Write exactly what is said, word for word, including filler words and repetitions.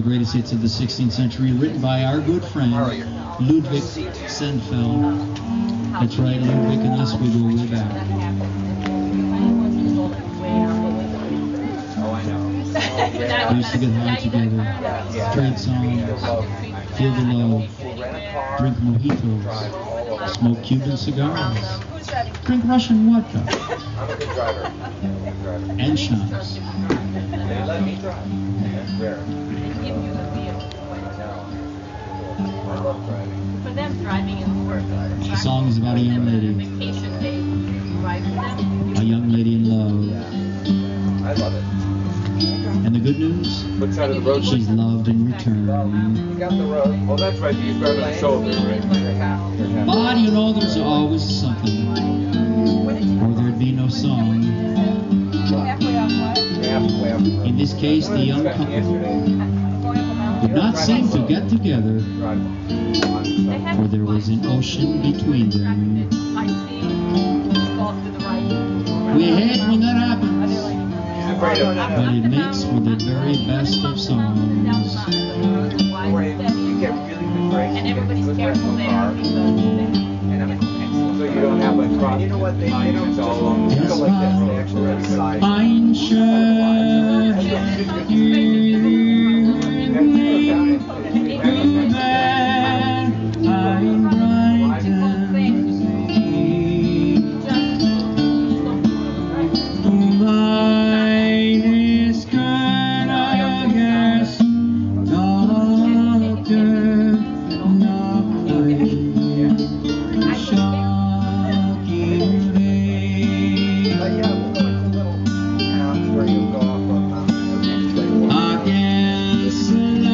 the greatest hits of the sixteenth century, written by our good friend Ludwig Senfeld. That's right, Ludwig and us, we go way back. We used to get high together, trade songs, feel the love, drink mojitos, smoke Cuban cigars, drink Russian vodka, and schnapps. Let me drive. That's rare. I love driving. For them, driving is work. The song is about a young lady. Vacation day, drive for them. A young lady in love. I love it. And the good news? What side of the road? She's loved in return. You got the road. Oh, that's right. You drive on the shoulder, right? But you know there's always something, or there'd be no song. In this case, the young couple did not seem to get together, for there was an ocean between them. We hate when that happens, but it makes for the very best of songs. And everybody's careful there because they So you don't have like cross. You know what? They don't go along. They go like this. They actually have sides. Ein schönes ein breites Du meines Königes Tochter Nacht shocking day against the